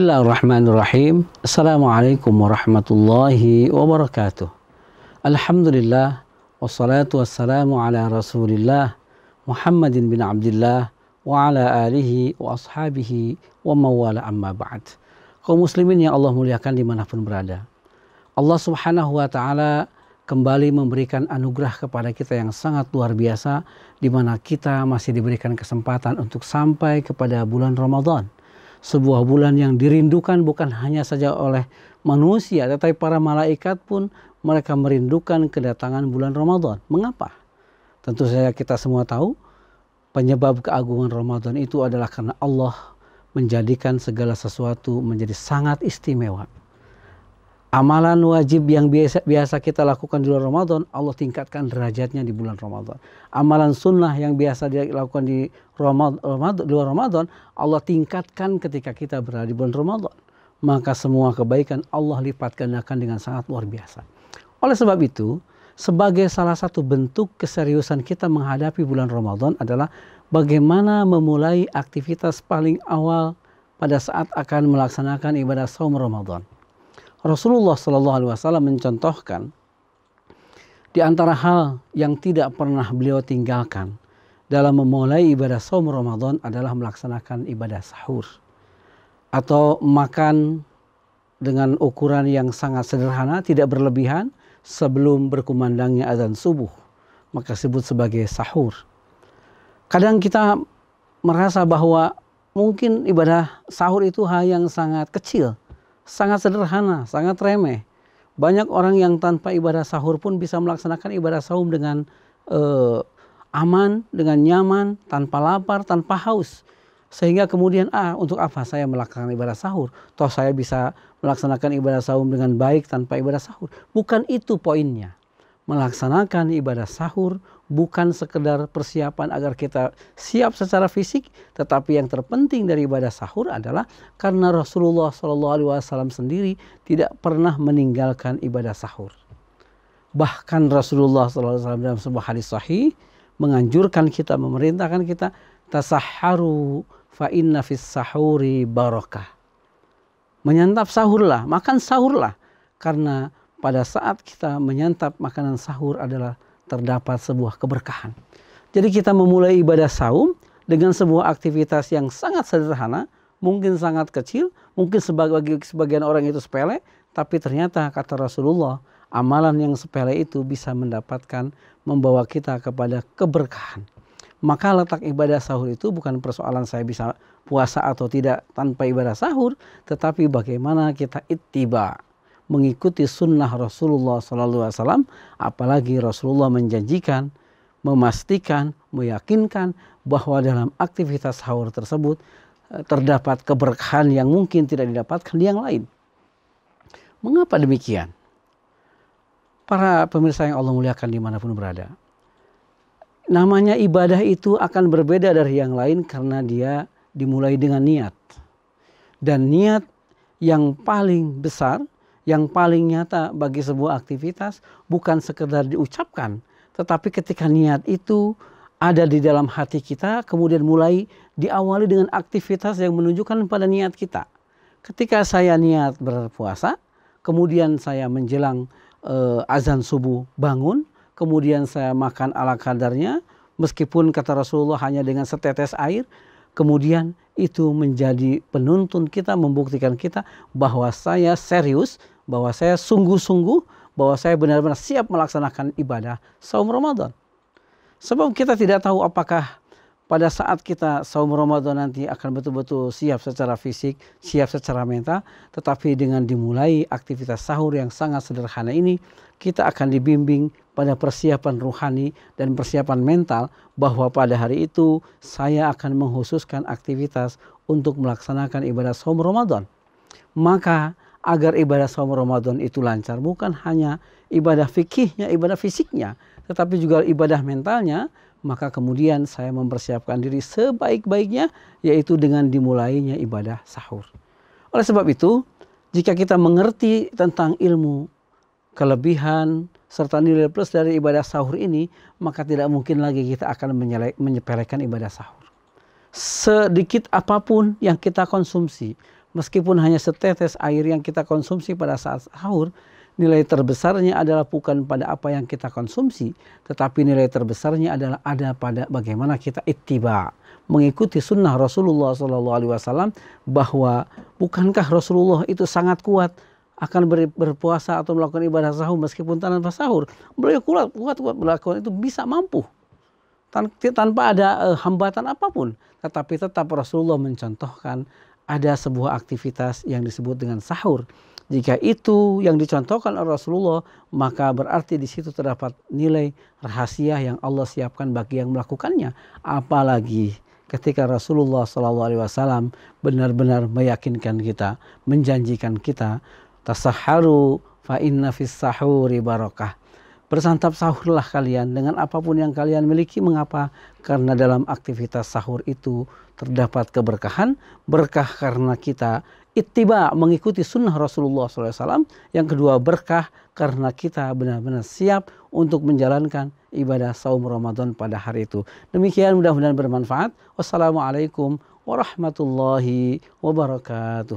Bismillahirrahmanirrahim. Assalamualaikum warahmatullahi wabarakatuh. Alhamdulillah, wassalatu wassalamu ala rasulillah Muhammadin bin Abdullah wa ala alihi wa ashabihi wa mawala amma ba'd. Kaum muslimin yang Allah muliakan dimanapun berada, Allah subhanahu wa ta'ala kembali memberikan anugerah kepada kita yang sangat luar biasa, di mana kita masih diberikan kesempatan untuk sampai kepada bulan Ramadan. Sebuah bulan yang dirindukan bukan hanya saja oleh manusia, tetapi para malaikat pun mereka merindukan kedatangan bulan Ramadan. Mengapa? Tentu saja kita semua tahu penyebab keagungan Ramadan itu adalah karena Allah menjadikan segala sesuatu menjadi sangat istimewa. Amalan wajib yang biasa kita lakukan di bulan Ramadan, Allah tingkatkan derajatnya di bulan Ramadan. Amalan sunnah yang biasa dilakukan di luar Ramadan, Allah tingkatkan ketika kita berada di bulan Ramadan. Maka semua kebaikan Allah lipat gandakan dengan sangat luar biasa. Oleh sebab itu, sebagai salah satu bentuk keseriusan kita menghadapi bulan Ramadan adalah bagaimana memulai aktivitas paling awal pada saat akan melaksanakan ibadah saum Ramadan. Rasulullah SAW mencontohkan di antara hal yang tidak pernah beliau tinggalkan dalam memulai ibadah saum Ramadan adalah melaksanakan ibadah sahur atau makan dengan ukuran yang sangat sederhana, tidak berlebihan sebelum berkumandangnya azan subuh, maka disebut sebagai sahur. Kadang kita merasa bahwa mungkin ibadah sahur itu hal yang sangat kecil, sangat sederhana, sangat remeh. Banyak orang yang tanpa ibadah sahur pun bisa melaksanakan ibadah saum dengan aman, dengan nyaman, tanpa lapar, tanpa haus. Sehingga kemudian, untuk apa saya melaksanakan ibadah sahur? Toh saya bisa melaksanakan ibadah saum dengan baik tanpa ibadah sahur. Bukan itu poinnya. Melaksanakan ibadah sahur bukan sekedar persiapan agar kita siap secara fisik, tetapi yang terpenting dari ibadah sahur adalah karena Rasulullah SAW sendiri tidak pernah meninggalkan ibadah sahur. Bahkan Rasulullah SAW dalam sebuah hadis sahih menganjurkan kita, memerintahkan kita, tasahharu fa inna fis sahuri barakah. Menyantap sahurlah, makan sahurlah, karena pada saat kita menyantap makanan sahur adalah terdapat sebuah keberkahan. Jadi kita memulai ibadah saum dengan sebuah aktivitas yang sangat sederhana, mungkin sangat kecil, mungkin bagi sebagian orang itu sepele, tapi ternyata kata Rasulullah, amalan yang sepele itu bisa membawa kita kepada keberkahan. Maka letak ibadah sahur itu bukan persoalan saya bisa puasa atau tidak tanpa ibadah sahur, tetapi bagaimana kita ittiba, mengikuti sunnah Rasulullah SAW, apalagi Rasulullah menjanjikan, memastikan, meyakinkan bahwa dalam aktivitas sahur tersebut terdapat keberkahan yang mungkin tidak didapatkan di yang lain. Mengapa demikian? Para pemirsa yang Allah muliakan dimanapun berada, namanya ibadah itu akan berbeda dari yang lain karena dia dimulai dengan niat. Dan niat yang paling besar, yang paling nyata bagi sebuah aktivitas bukan sekedar diucapkan, tetapi ketika niat itu ada di dalam hati kita, kemudian mulai diawali dengan aktivitas yang menunjukkan pada niat kita. Ketika saya niat berpuasa, kemudian saya menjelang azan subuh bangun, kemudian saya makan ala kadarnya, meskipun kata Rasulullah hanya dengan setetes air, kemudian itu menjadi penuntun kita, membuktikan kita bahwa saya serius, bahwa saya sungguh-sungguh, bahwa saya benar-benar siap melaksanakan ibadah saum Ramadan. Sebab kita tidak tahu apakah pada saat kita saum Ramadan nanti akan betul-betul siap secara fisik, siap secara mental, tetapi dengan dimulai aktivitas sahur yang sangat sederhana ini, kita akan dibimbing pada persiapan ruhani dan persiapan mental bahwa pada hari itu saya akan menghususkan aktivitas untuk melaksanakan ibadah saum Ramadan. Maka agar ibadah saum Ramadan itu lancar, bukan hanya ibadah fikihnya, ibadah fisiknya, tetapi juga ibadah mentalnya, maka kemudian saya mempersiapkan diri sebaik-baiknya, yaitu dengan dimulainya ibadah sahur. Oleh sebab itu, jika kita mengerti tentang ilmu, kelebihan, serta nilai plus dari ibadah sahur ini, maka tidak mungkin lagi kita akan menyepelekan ibadah sahur. Sedikit apapun yang kita konsumsi, Meskipun hanya setetes air yang kita konsumsi pada saat sahur, nilai terbesarnya adalah bukan pada apa yang kita konsumsi, tetapi nilai tersebesarnya adalah ada pada bagaimana kita ittiba, mengikuti sunnah Rasulullah SAW, bahwa bukankah Rasulullah itu sangat kuat akan berpuasa atau melakukan ibadah sahur meskipun tanpa sahur. Beliau kuat melakukan itu, bisa mampu tanpa ada hambatan apapun. Tetapi tetap Rasulullah mencontohkan ada sebuah aktivitas yang disebut dengan sahur. Jika itu yang dicontohkan oleh Rasulullah, maka berarti di situ terdapat nilai rahasia yang Allah siapkan bagi yang melakukannya. Apalagi ketika Rasulullah SAW benar-benar meyakinkan kita, menjanjikan kita, tasahharu fa inna fis sahuri barakah. Bersantap sahurlah kalian dengan apapun yang kalian miliki. Mengapa? Karena dalam aktivitas sahur itu terdapat keberkahan. Berkah karena kita ittiba, mengikuti sunnah Rasulullah SAW. Yang kedua, berkah karena kita benar-benar siap untuk menjalankan ibadah saum Ramadan pada hari itu. Demikian, mudah-mudahan bermanfaat. Wassalamualaikum warahmatullahi wabarakatuh.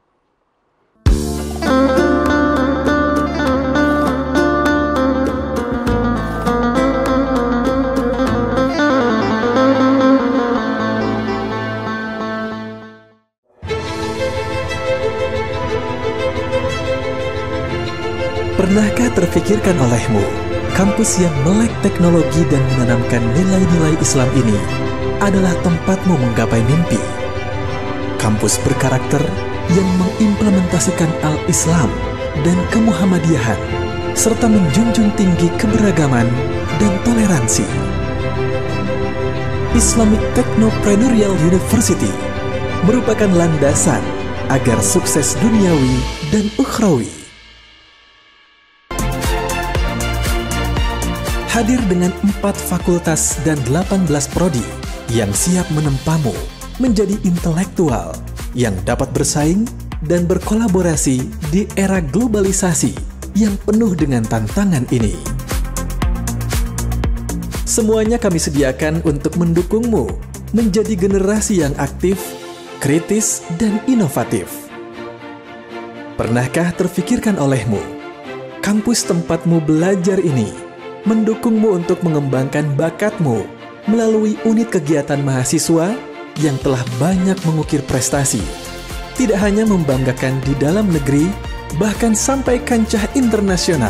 Pernahkah terfikirkan olehmu, kampus yang melek teknologi dan menanamkan nilai-nilai Islam ini adalah tempatmu menggapai mimpi? Kampus berkarakter yang mengimplementasikan al-Islam dan kemuhammadiyahan, serta menjunjung tinggi keberagaman dan toleransi. Islamic Technopreneurial University merupakan landasan agar sukses duniawi dan ukhrawi. Hadir dengan 4 fakultas dan 18 prodi yang siap menempamu menjadi intelektual yang dapat bersaing dan berkolaborasi di era globalisasi yang penuh dengan tantangan ini. Semuanya kami sediakan untuk mendukungmu menjadi generasi yang aktif, kritis, dan inovatif. Pernahkah terfikirkan olehmu, kampus tempatmu belajar ini mendukungmu untuk mengembangkan bakatmu melalui unit kegiatan mahasiswa yang telah banyak mengukir prestasi, tidak hanya membanggakan di dalam negeri, bahkan sampai kancah internasional.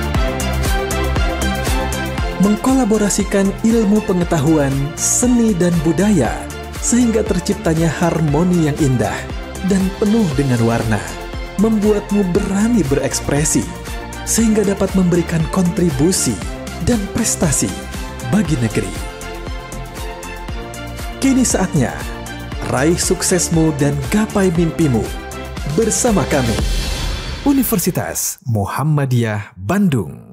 Mengkolaborasikan ilmu pengetahuan, seni dan budaya sehingga terciptanya harmoni yang indah dan penuh dengan warna, membuatmu berani berekspresi sehingga dapat memberikan kontribusi dan prestasi bagi negeri. Kini saatnya raih suksesmu dan gapai mimpimu bersama kami, Universitas Muhammadiyah Bandung.